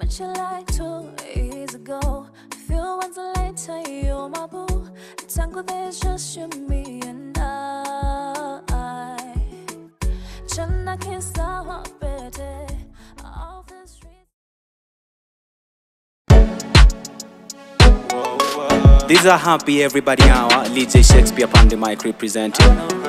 what you like 2 years ago. A few months later, you're my boo. Tango, there's just you, me, and I. Chana can't stop it. Off the street. These are happy everybody now. Leejay Sheikhspear upon the mic representing.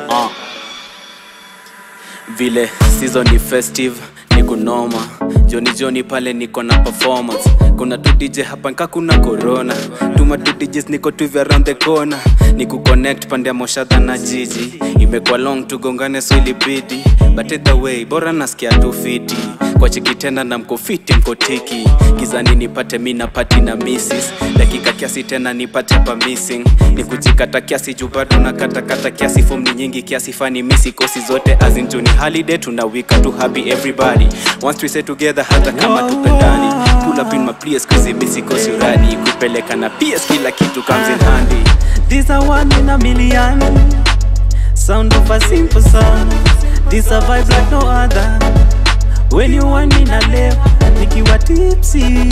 Vile season ni festive, niko noma. Johnny pale niko na performance. Kuna tu DJ hapa nka kuna corona. Tuma tu DJs niko tu around the corner. Niku connect pande ya Moshadha na Jiji. Imekuwa long tugongane so ilibidi. But either way, bora nasikia tu fiti. Kwa chiki tena na mko fiti mko tiki. Gizani nipate mina party na misses. Dakika kiasi tena nipate hapa missing. Nikujikata kiasi juu bado na kata kiasi. Form ni nyingi kiasi fani misi kosi zote. As in Juni holiday tunawika tu happy everybody. Once we say together hata kama tupendani. Pull up in my place cause misi kosi uradi. Kupeleka na PS kila kitu comes in handy. This a one in a million. Sound of a simple song. This a vibe like no other. When you want me na left, nikiwa tipsy.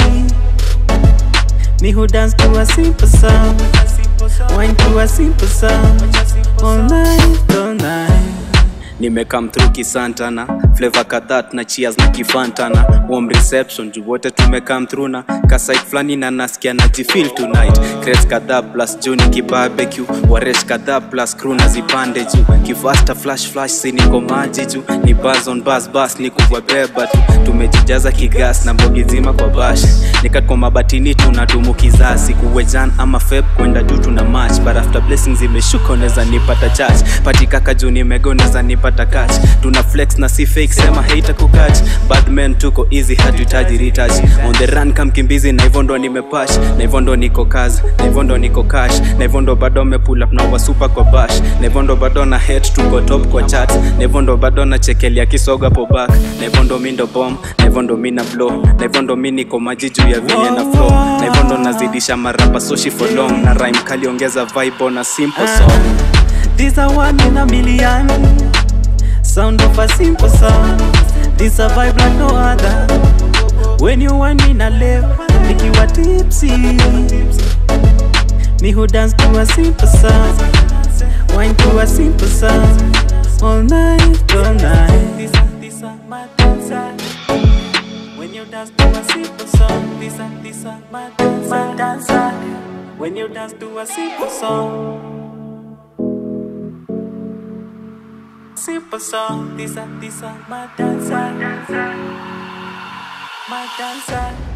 Me who dance to a simple song, wine to a simple song. All night, all night. Nime come through kisantana. Flavor kadhat na cheers na kifantana. Warm reception juu wote tume come through na kasite flani na nasikia na jifeel tonight. Kris kadhaa plus Juni kibarbecue. Waresh kadhaa plus crew na zipande juu. Kifasta flash siniko maji juu. Ni buzz on buzz ni kuwabeba tu. Tumejijaza kigas na mbogi zima kwa bash. Nikat kwa mabatini tunadumu kizazi. Kuwejan ama feb kwenda juu tuna match. But after blessings imeshuka uneza nipata charge. Pati kaka juu nimego uneza nipata catch. Tuna flex na si fake sema hater kukatch. Bad men tuko easy hatuhitaji retouch. On the run kam kimbizi na hivyo ndo nimepash. Na hivyo ndo niko kazi, na hivyo ndo niko cash. Na hivyo ndo bado me pull up na wa super kwa bash. Na hivyo ndo bado na head tuko top kwa chat. Na hivyo ndo bado na chekelia kisoga po back. Na hivyo ndo mi ndo bomb, na hivyo ndo mi na blow. Na hivyo ndo mi niko maji juu ya vile na flow. Na hivyo ndo nazidisha marapa sushi for long. Na rhyme kali ongeza vibe on a simple song. This a one in a million. Sound of a simple song. This a vibe like no other. When you want me na left, nikiwa tipsy. Me who dance to a simple song, wine to a simple song. All night, all night. This a my dancer. When you dance to a simple song, this a my dancer. When you dance to a simple song. Simple song, this a my dancer, my dancer.